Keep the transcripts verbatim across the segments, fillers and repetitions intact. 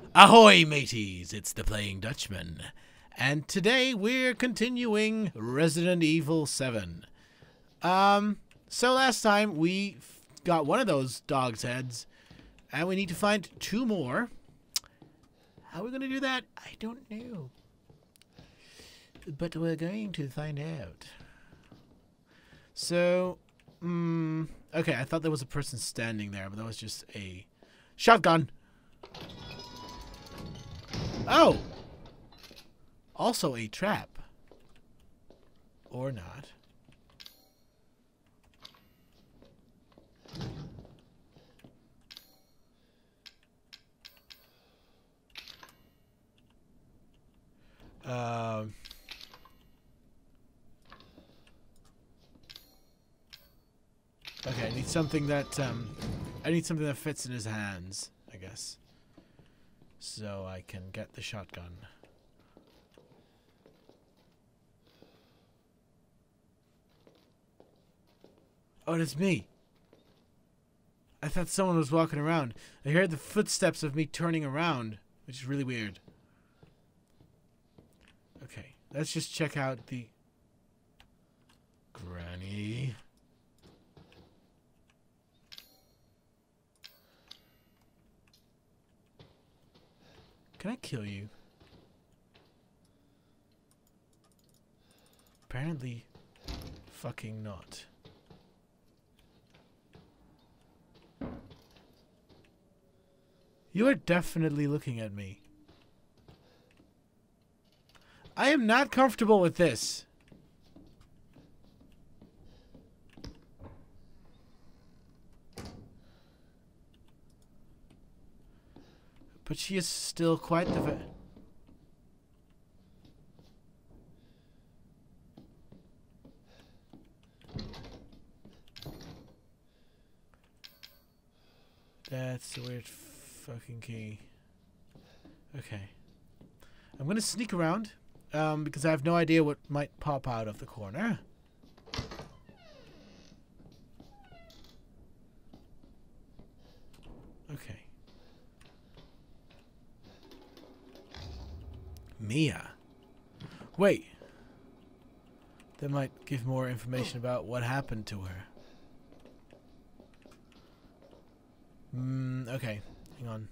Ahoy, mateys! It's the Playing Dutchman, and today we're continuing Resident Evil seven. Um, so last time we got one of those dog's heads, and we need to find two more. How are we going to do that? I don't know. But we're going to find out. So, um, okay, I thought there was a person standing there, but that was just a shotgun. Oh! Also a trap. Or not. Um... Okay, I need something that, um, I need something that fits in his hands, I guess. So I can get the shotgun. Oh, it's me. I thought someone was walking around. I heard the footsteps of me turning around, which is really weird. Okay, let's just check out the... Granny... Can I kill you? Apparently, fucking not. You are definitely looking at me. I am not comfortable with this. But she is still quite the... Va That's a weird fucking key. Okay. I'm gonna sneak around, um, because I have no idea what might pop out of the corner. Okay. Mia. Wait. That might give more information about what happened to her. Hmm, okay. Hang on.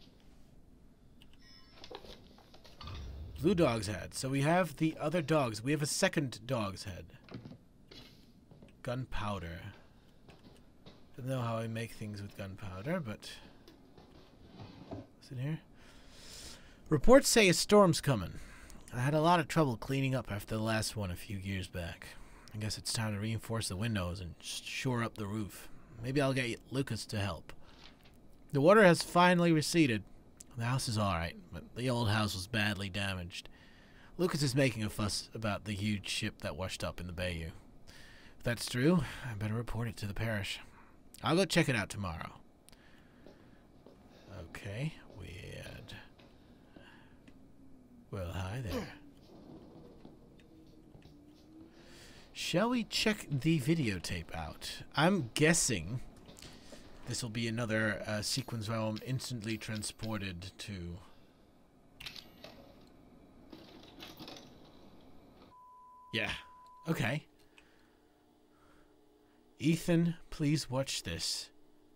Blue dog's head. So we have the other dogs. We have a second dog's head. Gunpowder. I don't know how I make things with gunpowder, but... What's in here? Reports say a storm's coming. I had a lot of trouble cleaning up after the last one a few years back. I guess it's time to reinforce the windows and shore up the roof. Maybe I'll get Lucas to help. The water has finally receded. The house is alright, but the old house was badly damaged. Lucas is making a fuss about the huge ship that washed up in the bayou. If that's true, I better report it to the parish. I'll go check it out tomorrow. Okay, weird. Well, hi there. Shall we check the videotape out? I'm guessing this will be another uh, sequence where I'm instantly transported to... Yeah. Okay. Ethan, please watch this.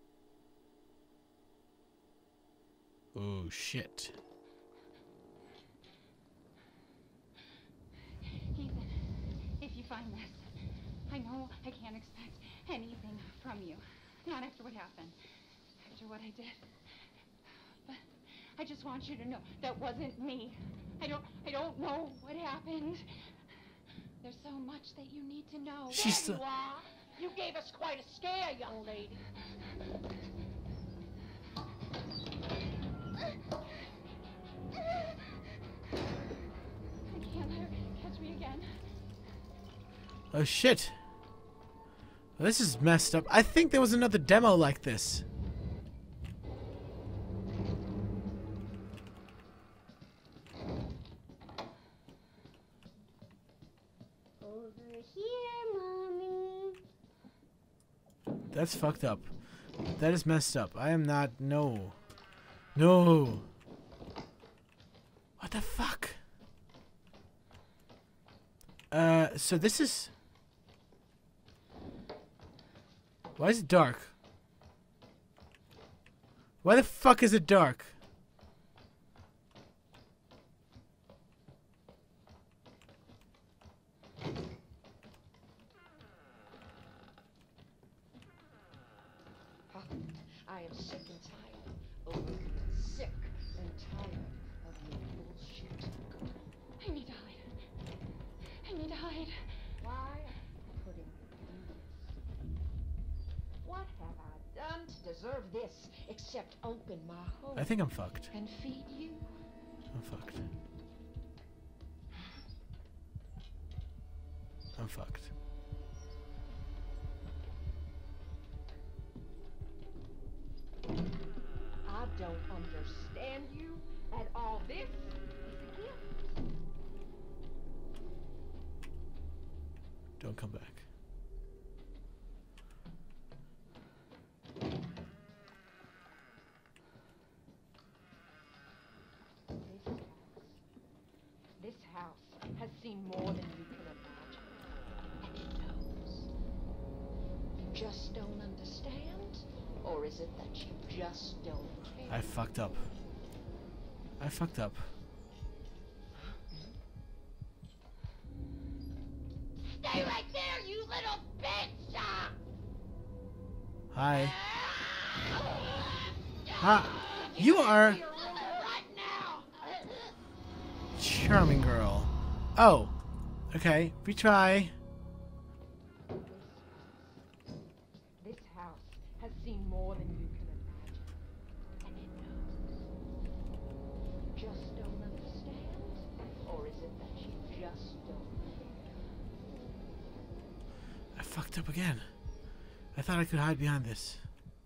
Oh, shit. Find this. I know I can't expect anything from you. Not after what happened. After what I did. But I just want you to know that wasn't me. I don't I don't know what happened. There's so much that you need to know. She's there you are. You gave us quite a scare, young lady. I can't let her catch me again. Oh shit. Well, this is messed up. I think there was another demo like this. Over here, Mommy. That's fucked up. That is messed up. I am not... No. No. the fuck? Uh, so this is... Why is it dark? Why the fuck is it dark? I am sick and tired. Oh, sick and tired of your bullshit. I need to hide. I need to hide. Why are you putting me through this? What have I done to deserve this except open my home I think I'm fucked. and feed you? I'm fucked. I'm fucked. I don't understand you at all. This is a gift. Don't come back. This house, this house has seen more than you can imagine. And it knows. You just don't understand? Or is it that you just don't care? I fucked up. I fucked up. Stay right there, you little bitch! Hi. Hi. You are Right now. charming girl. Oh. Okay. Retry. This house has seen more than you can imagine. And it knows. You just don't understand? Or is it that you just don't care? I fucked up again. I thought I could hide behind this.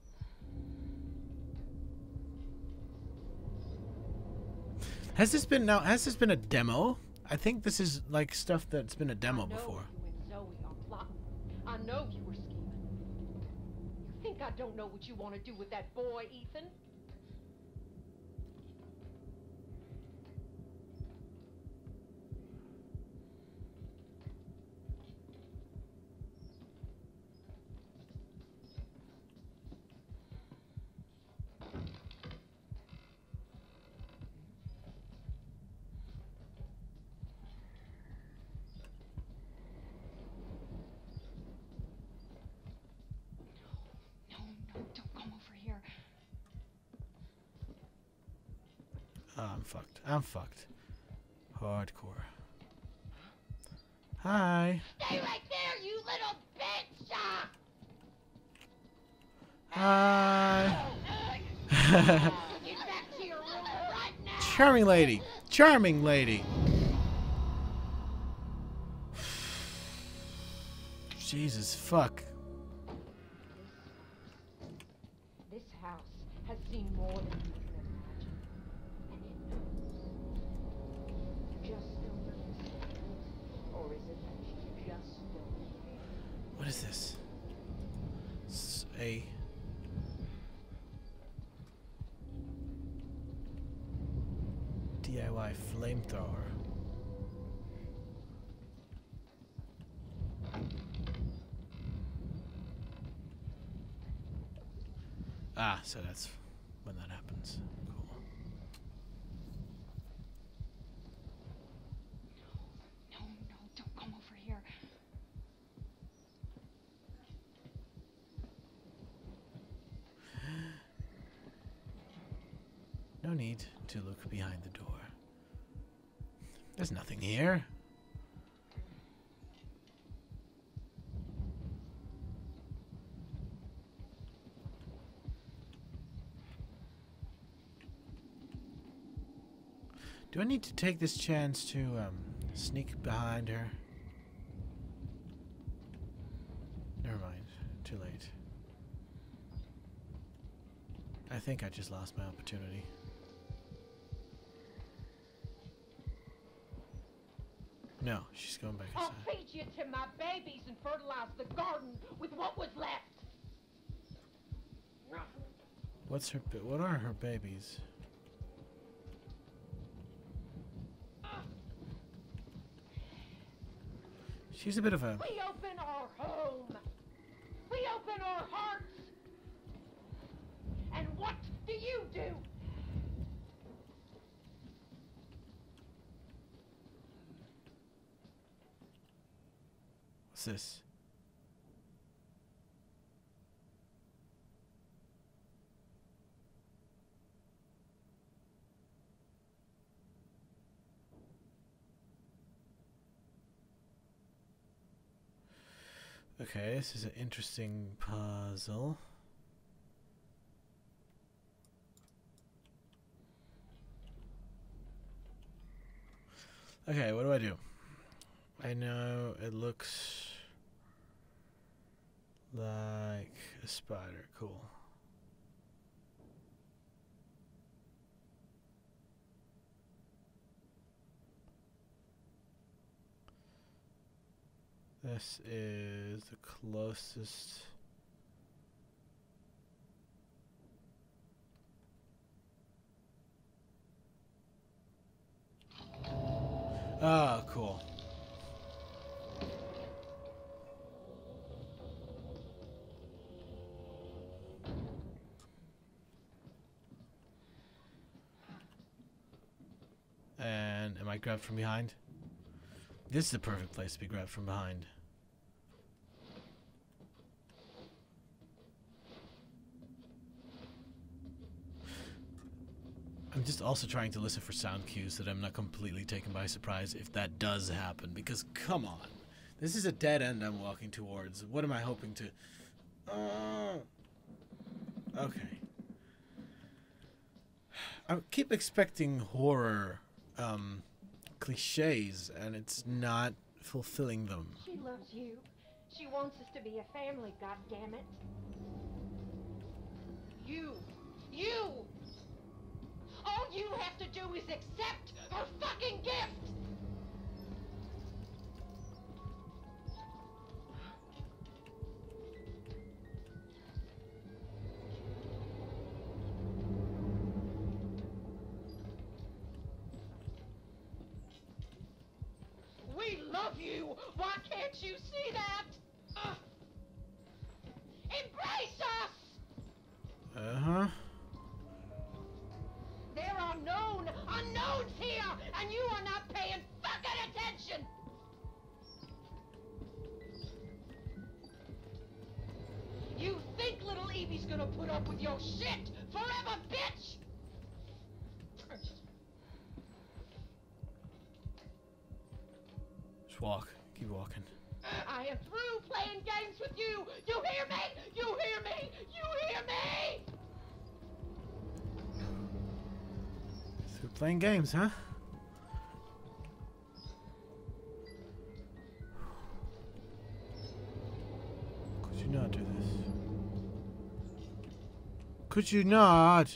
Has this been now? Has this been a demo? I think this is like stuff that's been a demo I know before. You and Zoe are plotting. I know you were scheming. You think I don't know what you want to do with that boy, Ethan? No, no, don't come over here. Oh, I'm fucked. I'm fucked. Hardcore. Hi. Stay right there, you little bitch! Hi. Get back to your room right now! Charming lady. Charming lady. Jesus fuck. This house has seen more than you can imagine. And it knows. You just don't understand. Or is it that you just don't care? What is this? It's a D I Y flamethrower. Ah, so that's when that happens. Cool. No, no, don't come over here. No need to look behind the door. There's nothing here. Do I need to take this chance to um, sneak behind her? Never mind. Too late. I think I just lost my opportunity. No, she's going back I'll inside. feed you to my babies and fertilize the garden with what was left. What's her? ba- What are her babies? She's a bit of a... We open our home. We open our hearts. And what do you do? What's this? Okay, this is an interesting puzzle. Okay, what do I do? I know it looks like a spider. Cool. This is the closest. Ah, cool. And am I grabbed from behind? This is the perfect place to be grabbed from behind. I'm just also trying to listen for sound cues so that I'm not completely taken by surprise if that does happen. Because, come on. This is a dead end I'm walking towards. What am I hoping to... Oh. Okay. I keep expecting horror um, cliches, and it's not fulfilling them. She loves you. She wants us to be a family, goddammit. You. You! All you have to do is accept her fucking gift! We love you! Why can't you see that? Uh, embrace us! Uh-huh. There are known unknowns here, and you are not paying fucking attention! You think little Evie's gonna put up with your shit forever, bitch? Just walk. Keep walking. I am through playing games with you! You hear me? You hear me? You hear me? So we're playing games, huh? Could you not do this? Could you not?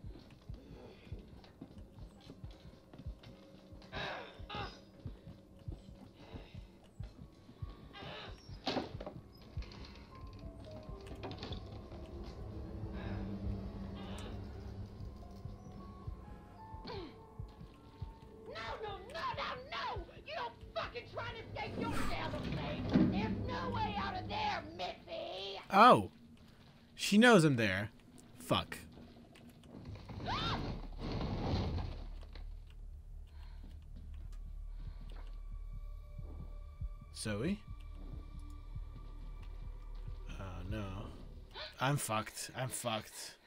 Oh, she knows I'm there. Fuck. Zoe? Oh no. I'm fucked. I'm fucked.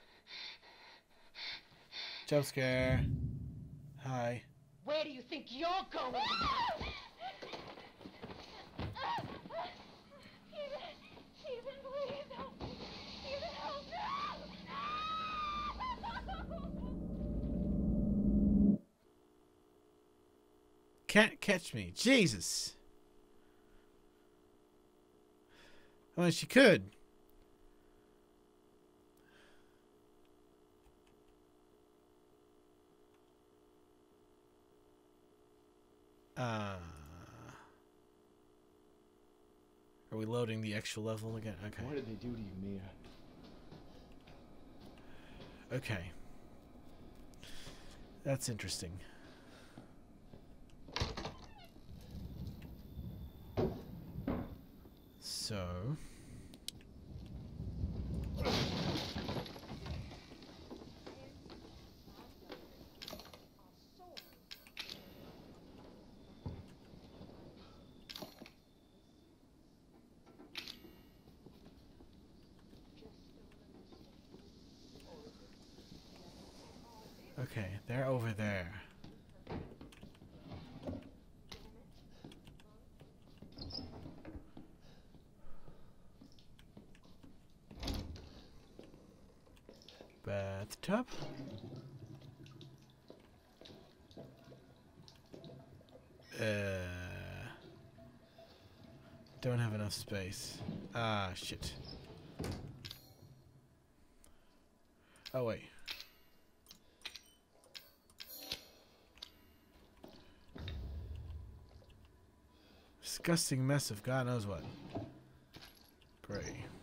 Jump scare. Hi. Where do you think you're going? Stephen, please help me. Stephen, help me. Can't catch me. Jesus. I mean, she could. Uh, are we loading the extra level again? Okay. What did they do to you, Mia? Okay. That's interesting. So... Okay, they're over there. Bathtub. Uh, don't have enough space. Ah, shit. Oh, wait. Disgusting mess of God knows what. Great.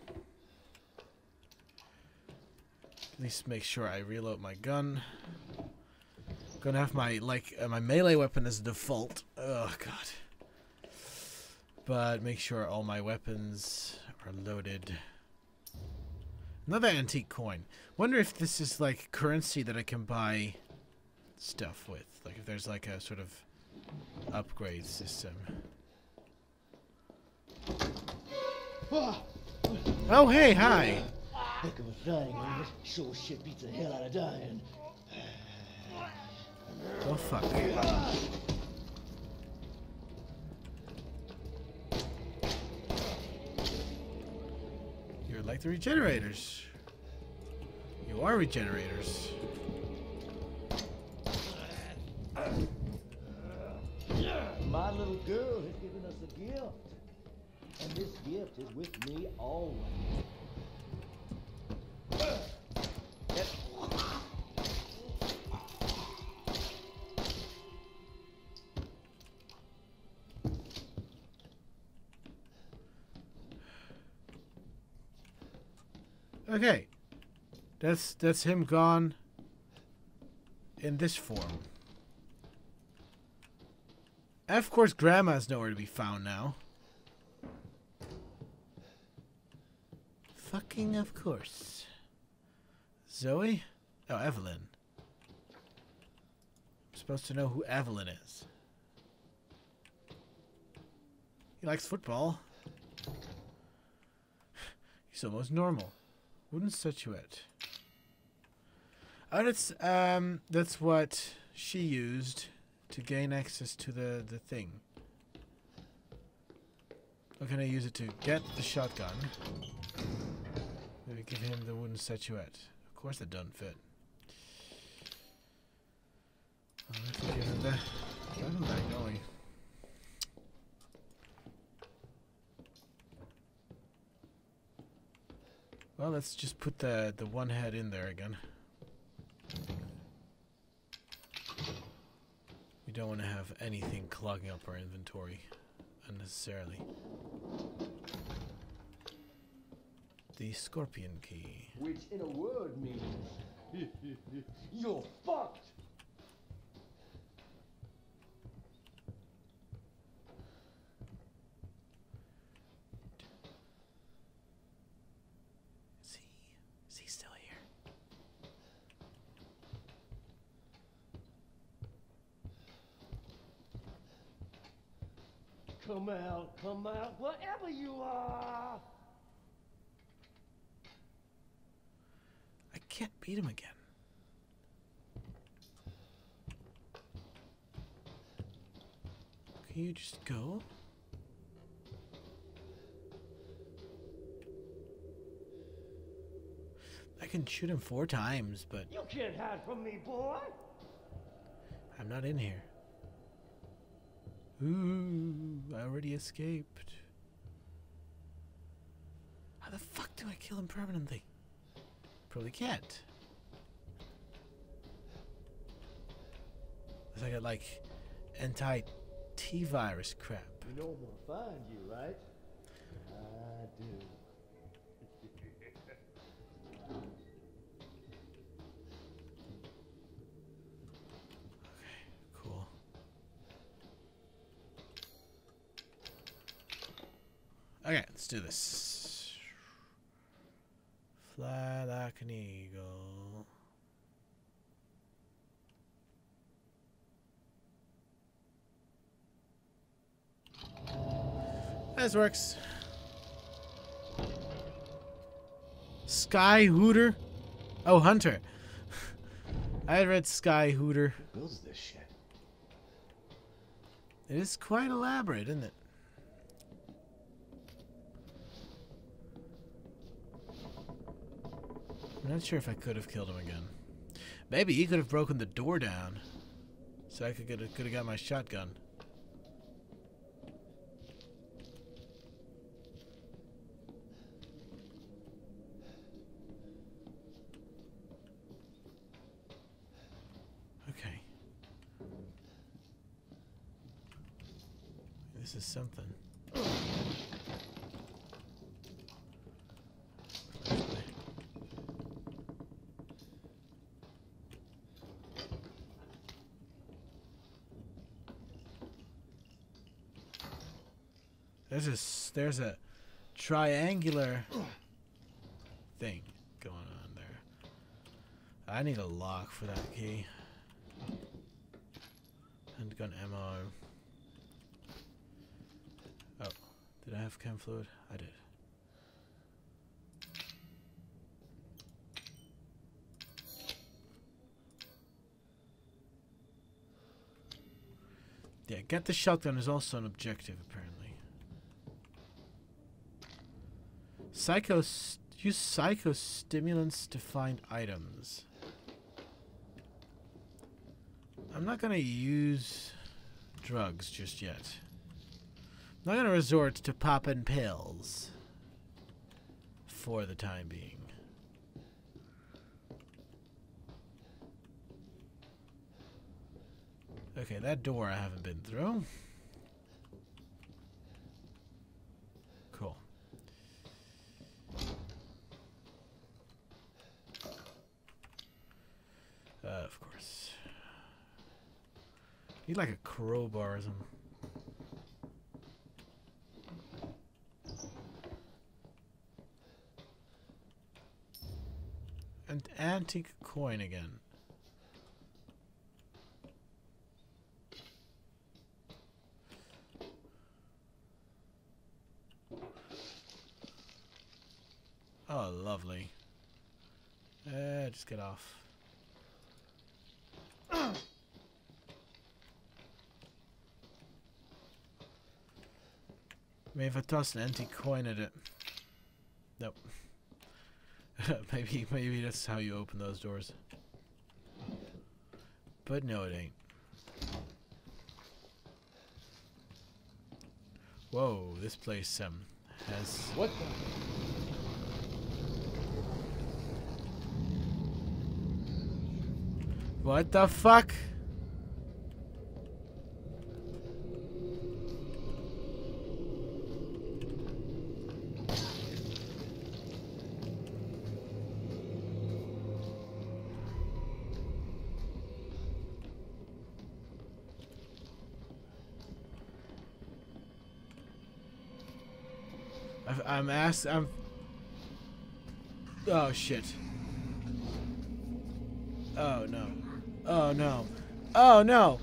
At least make sure I reload my gun. Gonna have my like uh, my melee weapon as default. Oh god. But make sure all my weapons are loaded. Another antique coin. Wonder if this is like currency that I can buy stuff with. Like if there's like a sort of upgrade system. Oh hey, hi. Heck of a thing, ain't it? Sure shit beats the hell out of dying. Oh fuck. You're like the regenerators. You are regenerators. My little girl has given us a gift. And this gift is with me always. Okay. That's that's him gone in this form. And of course Grandma's nowhere to be found now. Fucking of course. Zoe? Oh, Evelyn. I'm supposed to know who Evelyn is. He likes football. He's almost normal. Wooden statuette. Oh, that's um, that's what she used to gain access to the the thing. How can I use it to get the shotgun? Maybe give him the wooden statuette. Of course, that doesn't fit. I'll have to give him that. Give him that going. Well, let's just put the the one head in there again. We don't want to have anything clogging up our inventory unnecessarily. The scorpion key. Which in a word means you're fucked. Is he is he still here? Come out, come out, wherever you are. I can't beat him again. Can you just go? I can shoot him four times, but You can't hide from me, boy. I'm not in here. Ooh, I already escaped. How the fuck do I kill him permanently? Probably can't. It's like a like anti-T-virus crap. You know I'm gonna find you, right? I do. Cool. Okay, let's do this. Fly like an eagle. This works. Sky Hooter? Oh, Hunter. I had read Sky Hooter. Who builds this shit? It is quite elaborate, isn't it? I'm not sure if I could have killed him again. Maybe he could have broken the door down, so I could get could have got my shotgun. Okay. This is something. There's a there's a triangular thing going on there. I need a lock for that key. Handgun ammo. Oh, did I have chem fluid? I did. Yeah, get the shotgun is also an objective, apparently. Psycho use psychostimulants to find items. I'm not gonna use drugs just yet. I'm not gonna resort to popping pills for the time being. Okay, that door I haven't been through. Cool. Uh, of course. Need like a crowbar or something. An antique coin again. Oh, lovely. Uh, just get off. Maybe if I toss an antique coin at it. Nope. maybe, maybe that's how you open those doors. But no, it ain't. Whoa, this place um has. What the? What the fuck? I've, I'm asked. I'm. Oh shit. Oh no. Oh no. Oh no.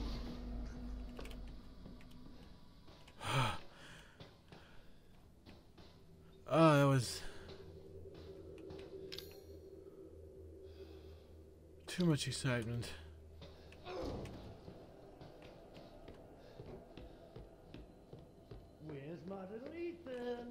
Oh, that was too much excitement. Where's my little Ethan?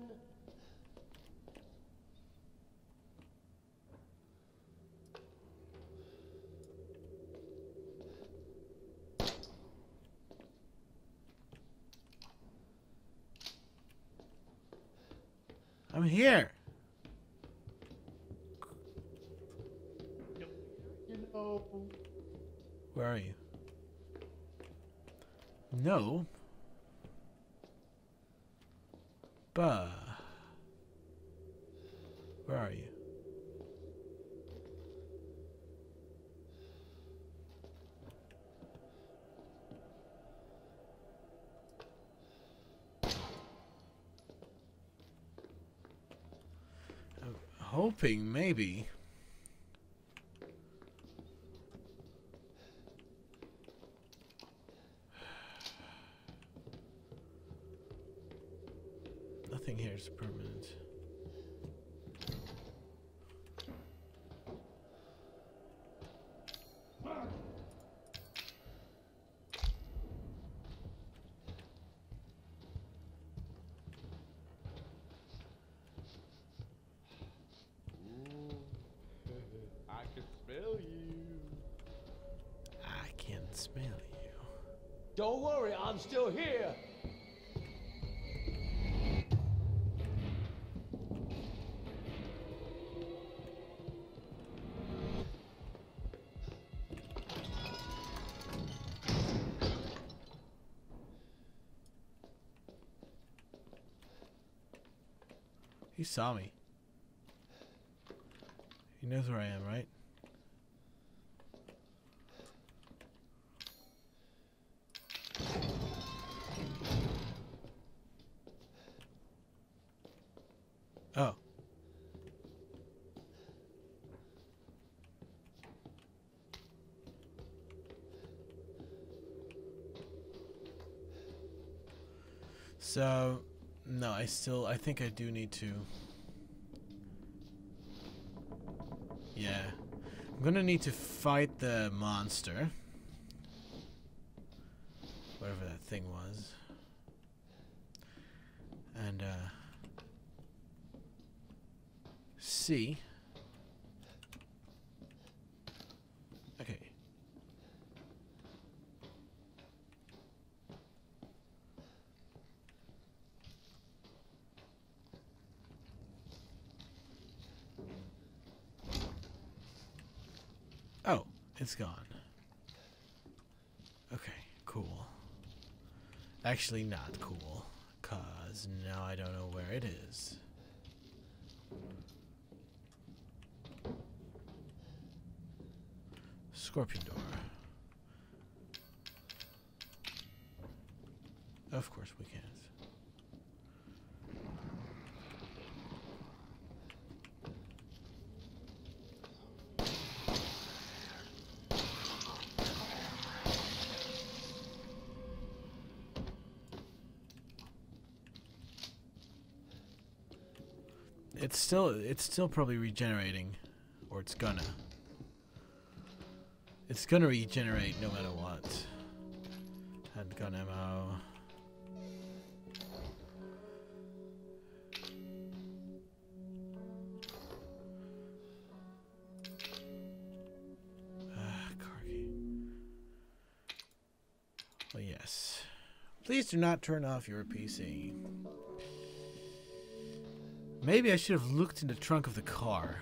I'm here. You know. Where are you? No. Bah. Where are you? hoping maybe. Nothing here is permanent. I can smell you. I can smell you. Don't worry, I'm still here. He saw me. He knows where I am, right? Oh. So, no, I still, I think I do need to. Yeah. I'm gonna need to fight the monster. Whatever that thing was. And, uh... see. Okay. Oh, it's gone. Okay, cool. Actually not cool, cause now I don't know where it is. Scorpion door. Of course we can't. It's still, it's still probably regenerating, or it's gonna. It's gonna regenerate no matter what. Handgun ammo. Ah, car key. Well, yes. Please do not turn off your P C. Maybe I should have looked in the trunk of the car.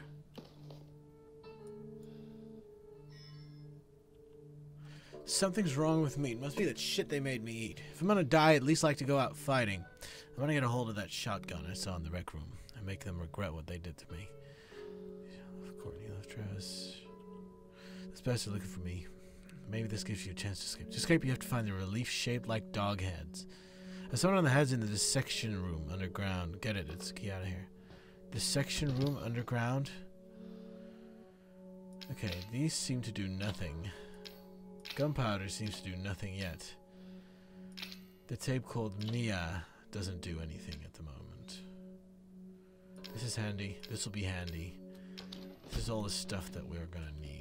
Something's wrong with me. It must be that shit they made me eat. If I'm gonna die, at least like to go out fighting. I'm gonna get a hold of that shotgun I saw in the rec room and make them regret what they did to me. Courtney left Travis. This bastard looking for me. Maybe this gives you a chance to escape. To escape, you have to find the relief shaped like dog heads. There's someone on the heads in the dissection room underground. Get it? It's key out of here. Dissection room underground. Okay, these seem to do nothing. Gunpowder seems to do nothing yet. The tape called Mia doesn't do anything at the moment. This is handy. This will be handy. This is all the stuff that we're gonna need.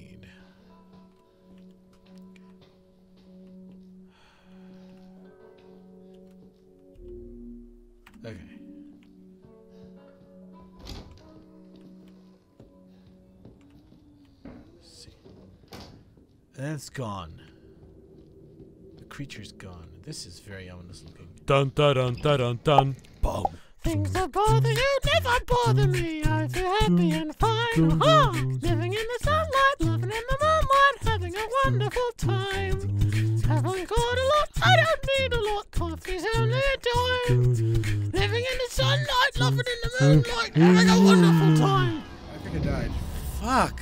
Okay. Let's see. And it's gone. The creature's gone. This is very ominous looking. Dun dun dun dun dun dun. Boom. Things that bother you never bother me. I feel happy and fine. Aha! Living in the sunlight, living in the moonlight, having a wonderful time. Haven't got a lot, I don't need a lot. Coffee's only a dime. Living in the sunlight, loving in the moonlight, having a wonderful time. I think I died. Fuck.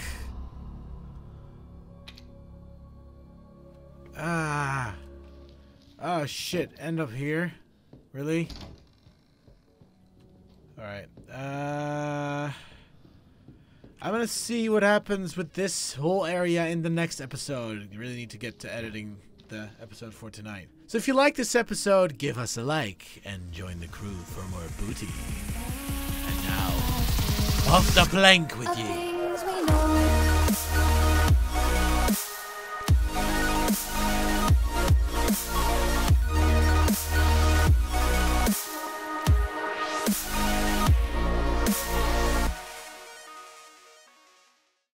Ah. Oh shit. End up here? Really? Alright. Uh. I'm gonna see what happens with this whole area in the next episode. You really need to get to editing the episode for tonight. So if you like this episode, give us a like and join the crew for more booty. And now, off the plank with you.